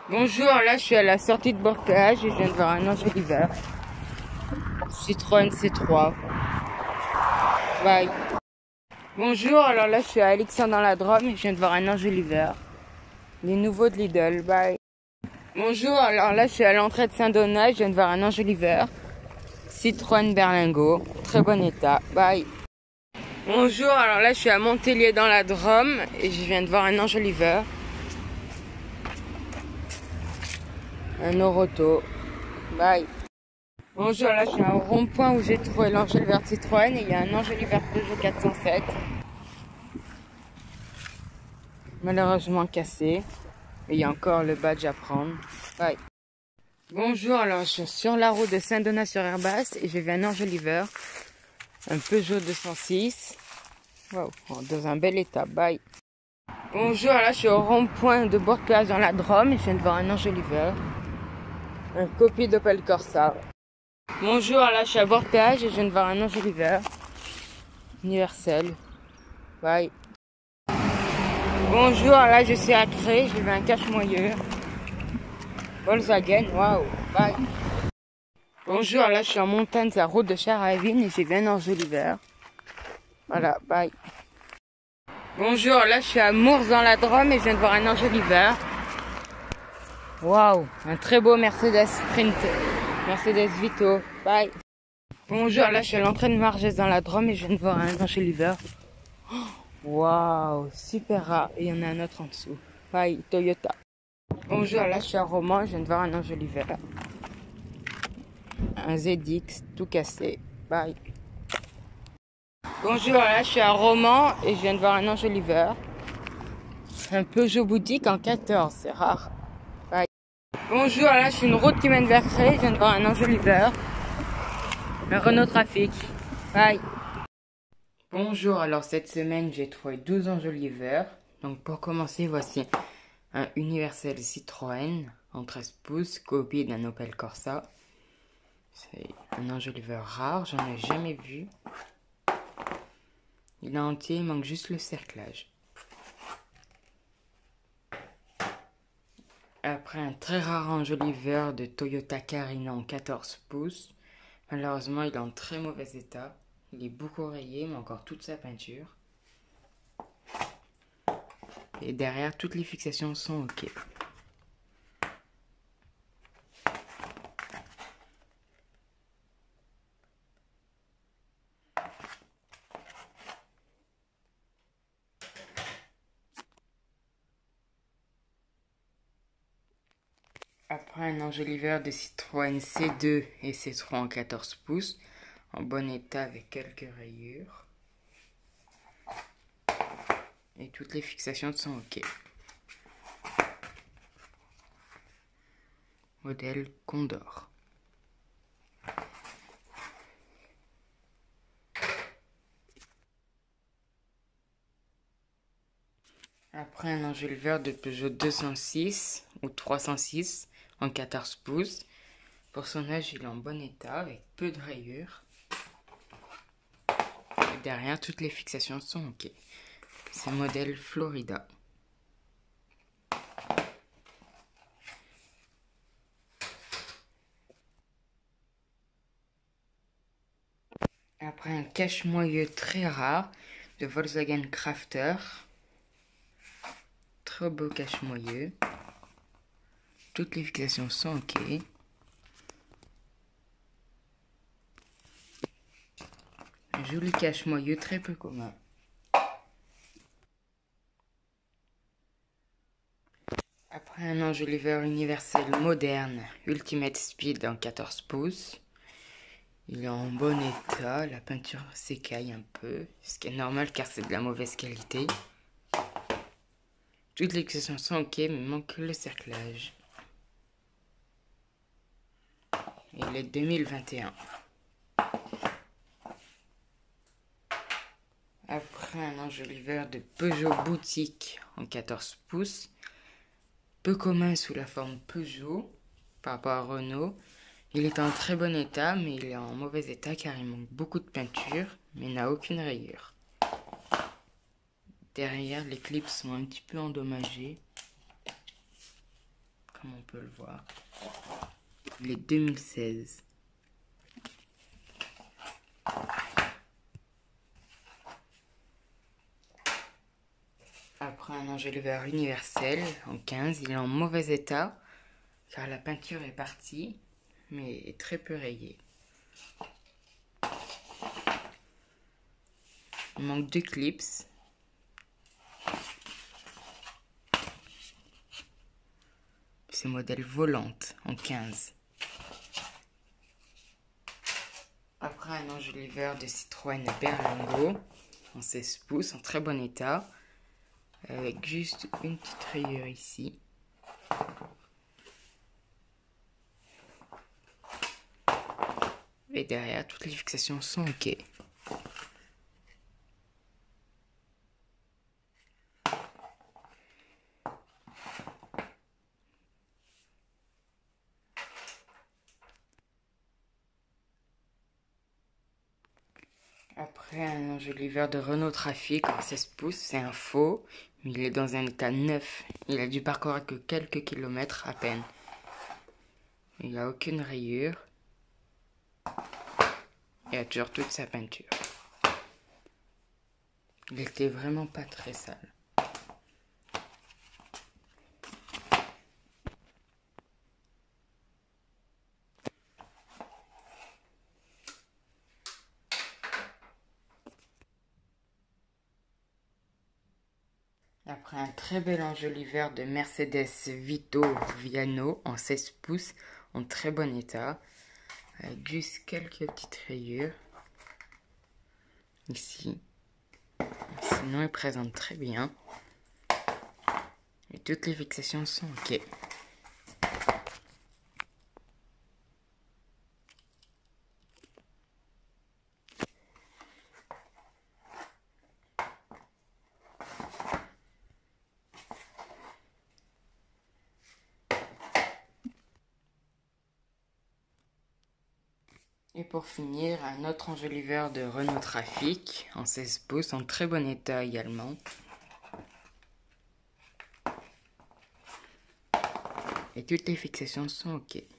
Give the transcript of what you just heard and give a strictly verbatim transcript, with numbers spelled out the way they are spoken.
Bonjour, là je suis à la sortie de Bord-Péage et je viens de voir un Angel Hiver. Citroën C trois. Bye. Bonjour, alors là je suis à Alexandre dans la Drôme et je viens de voir un Angel Hiver. Les nouveaux de Lidl. Bye. Bonjour, alors là je suis à l'entrée de Saint-Donat et je viens de voir un Angel Hiver. Citroën Berlingot. Très bon état. Bye. Bonjour, alors là je suis à Montpellier dans la Drôme et je viens de voir un Angel Hiver. Un Oroto. Bye. Bonjour, là je suis à un rond-point où j'ai trouvé l'Angel Hiver Citroën et il y a un Angel Hiver Peugeot quatre cent sept. Malheureusement cassé. Et il y a encore le badge à prendre. Bye. Bonjour, alors je suis sur la route de Saint-Donat-sur-Herbasse et j'ai vu un Angel Hiver. Un Peugeot deux cent six. Wow, dans un bel état. Bye. Bonjour, là je suis au rond-point de Bord-Péage dans la Drôme et je viens de voir un Angel Hiver. Un copie d'Opel Corsa. Bonjour, là je suis à Bord-Péage et je viens de voir un Angel Hiver. Universel. Bye. Bonjour, là je suis à Cré, j'ai vu un cache-moyeu. Volkswagen, waouh, bye. Bonjour, là je suis en montagne, c'est la route de Charavine et j'ai vu un Angel Hiver. Voilà, bye. Bonjour, là je suis à Mours dans la Drôme et je viens de voir un Angel Hiver. Waouh, un très beau Mercedes Sprint, Mercedes Vito, bye. Bonjour, là je suis à l'entrée de Margès dans la Drôme et je viens de voir un Angel Hiver. Waouh, super rare. Et il y en a un autre en dessous. Bye, Toyota. Bonjour, là je suis à Romans, je viens de voir un Angel Hiver. Un Z X tout cassé. Bye. Bonjour, là je suis à Romans et je viens de voir un Angel Hiver. Un Peugeot boutique en quatorze, c'est rare. Bye. Bonjour, là je suis une route qui mène vers Cré, je viens de voir un Angel Hiver. Un Renault Trafic. Bye. Bonjour, alors cette semaine j'ai trouvé douze Angel Hiver. Donc pour commencer, voici un Universel Citroën en treize pouces, copie d'un Opel Corsa. C'est un Angel Hiver rare, j'en ai jamais vu. Il est entier, il manque juste le cerclage. Après un très rare Angel Hiver de Toyota Carina en quatorze pouces. Malheureusement, il est en très mauvais état. Il est beaucoup rayé, mais encore toute sa peinture. Et derrière, toutes les fixations sont ok. Après un Angel Hiver de Citroën C deux et C trois en quatorze pouces, en bon état avec quelques rayures. Et toutes les fixations sont ok. Modèle Condor. Après un Angel Hiver de Peugeot deux cent six ou trois cent six en quatorze pouces. Pour son âge, il est en bon état avec peu de rayures. Et derrière, toutes les fixations sont ok. C'est modèle Florida. Après un cache-moyeu très rare de Volkswagen Crafter. Très beau cache-moyeu. Toutes les fixations sont ok. Un joli cache-moyeu très peu commun. Après un Angel Hiver Universel moderne Ultimate Speed en quatorze pouces. Il est en bon état, la peinture s'écaille un peu, ce qui est normal car c'est de la mauvaise qualité. Toutes les fixations sont ok, mais il manque le cerclage. Il est deux mille vingt et un. Après un Angel Hiver de Peugeot boutique en quatorze pouces. Peu commun sous la forme Peugeot par rapport à Renault. Il est en très bon état, mais il est en mauvais état car il manque beaucoup de peinture, mais n'a aucune rayure. Derrière, les clips sont un petit peu endommagés. comme on peut le voir. Il est deux mille seize. Après un enjoliveur universel en quinze, il est en mauvais état car la peinture est partie mais est très peu rayée. Il manque deux clips. C'est modèle volante en quinze. Après un enjoliveur de Citroën Berlingo en seize pouces en très bon état avec juste une petite rayure ici. Et derrière, toutes les fixations sont ok. Après un enjoliveur de Renault Trafic en seize pouces, c'est un faux, mais il est dans un état neuf. Il a dû parcourir que quelques kilomètres à peine. Il n'a aucune rayure. Il a toujours toute sa peinture. Il était vraiment pas très sale. Après un très bel enjoliveur de Mercedes Vito Viano en seize pouces, en très bon état, avec juste quelques petites rayures, ici. Sinon, il présente très bien. Et toutes les fixations sont ok. Et pour finir, un autre enjoliveur de Renault Trafic en seize pouces, en très bon état également. Et toutes les fixations sont ok.